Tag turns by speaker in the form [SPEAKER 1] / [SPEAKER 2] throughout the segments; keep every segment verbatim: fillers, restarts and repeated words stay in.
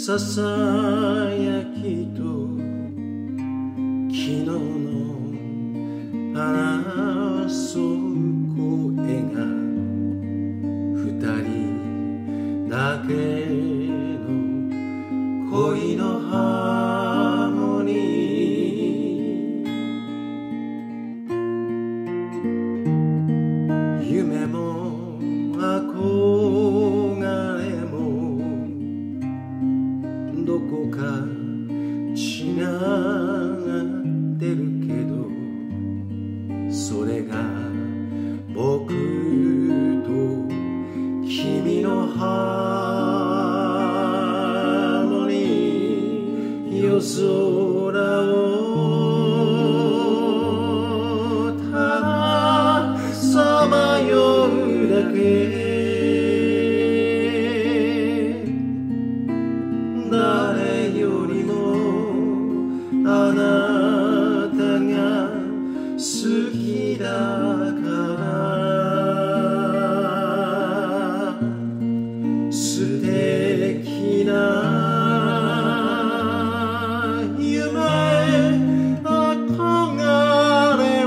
[SPEAKER 1] ささやきと昨日の争う声が二人だけの恋のハーモニー、夢も憧れもどこか違ってるけど、それが僕と君のハーモニー、夜空をたださまようだけ、誰よりもあなたが好きだから素敵な夢憧れ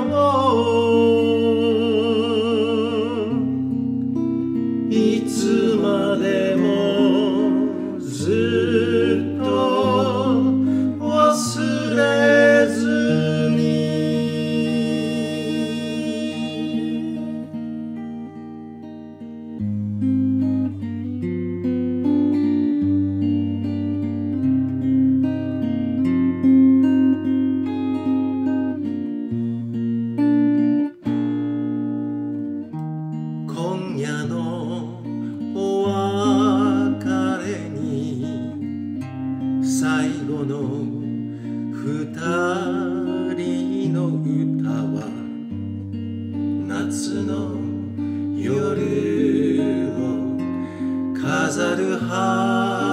[SPEAKER 1] をいつまでもずっと忘れずに。今夜のお別れに最後の二人の歌は夏の夜を飾る花